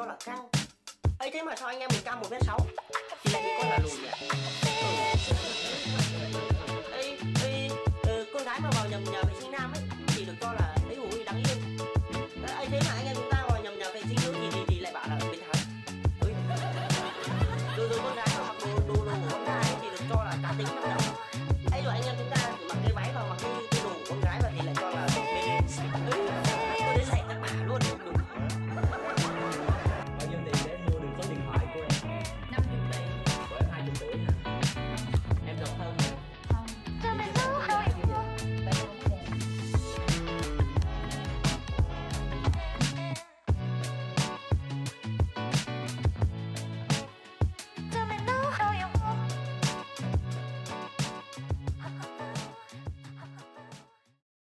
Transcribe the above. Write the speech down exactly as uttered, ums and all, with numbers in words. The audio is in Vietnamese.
là cao. ấy thế mà sao anh em mình cao một mét sáu thì lại bị coi là lùn nhỉ? Ừ.